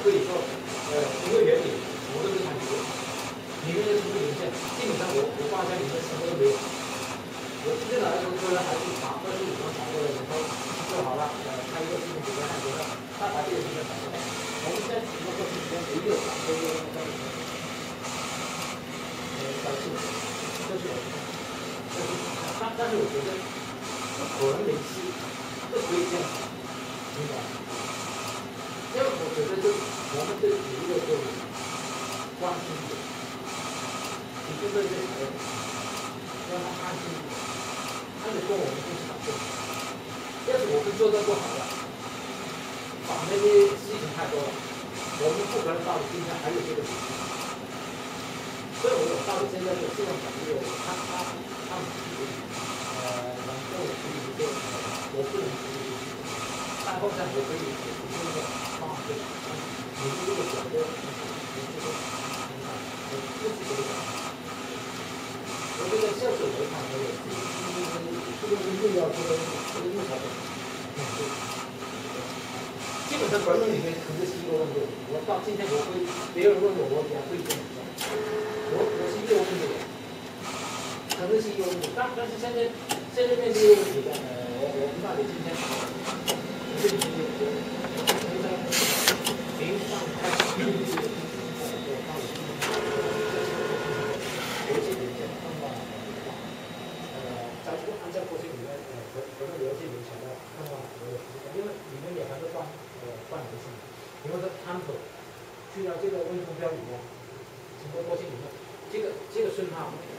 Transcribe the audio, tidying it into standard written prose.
可以说，一个原理我都非常理解，里面的什么零件，基本上我放在里面什么都没有。我电脑的时候客人还去查25张查过来，然后做好了，开一个视频给他看，觉得他把这个时间找出来。我们现在整个过程里面没有把这个小气，这是我但是我觉得不可能每次都可以这样，明白？因为我觉得就我们对每一个客户关心一点，你就对这个人让他安心一点，他就跟我们一起打工。要是我们做的不好了，反正这些事情太多了，我们不可能到今天还有这个事情。所以我到底现在就希望讲这个，他们能够处理一个我不能处理的事情，但后面我可以给出一个方案给你们这个选择，我自己给讲。我觉得销售来看，这个又要这个又好的，基本上管理里面肯定是一个问题。我到今天我会别人问我也会这样讲。我是一个问题的，可能是一个问题，但是现在面对这个问题的，我们到底今天这个零上开始这个情况，我到底国际文件放到在这个按照过去里面可能了解流程的看到很多的，因为里面有很多关联性，比如说探索去到这个温度标里面，整个过程里面。这个讯号